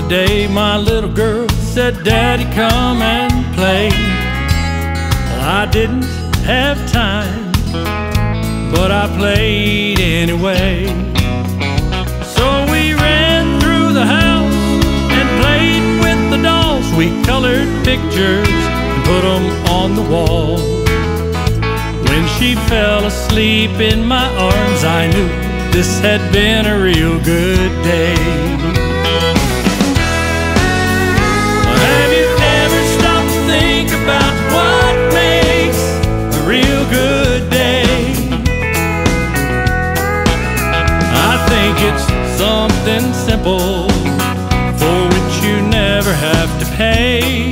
day my little girl said, "Daddy, come and play." Well, I didn't have time, but I played anyway. So we ran through the house and played with the dolls. We colored pictures and put them on the wall. When she fell asleep in my arms, I knew this had been a real good day. Have you ever stopped to think about what makes a real good day? I think it's something simple for which you never have to pay.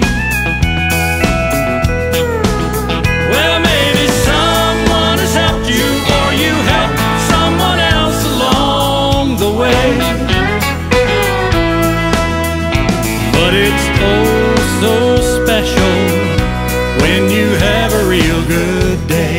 Well, maybe someone has helped you, or you helped someone else along the way. But it's oh so special when you have a real good day.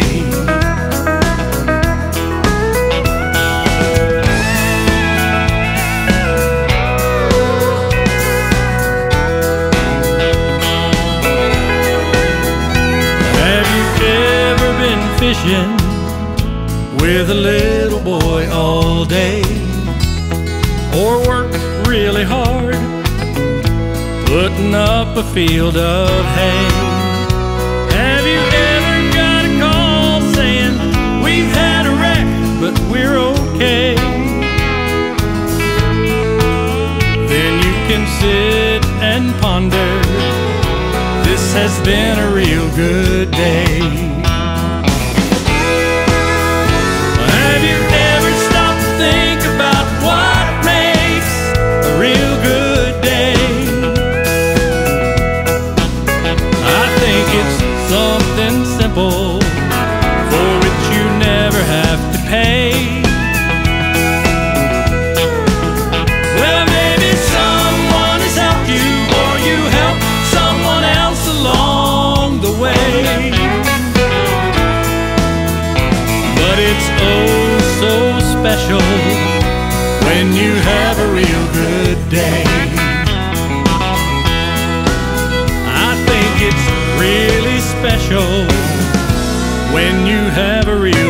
Fishing with a little boy all day, or work really hard putting up a field of hay? Have you ever got a call saying, "We've had a wreck, but we're okay"? Then you can sit and ponder, this has been a real good day. Something simple for which you never have to pay. Well, maybe someone has helped you, or you helped someone else along the way. But it's oh so special when you have a real good day. I think it's really special when you have a real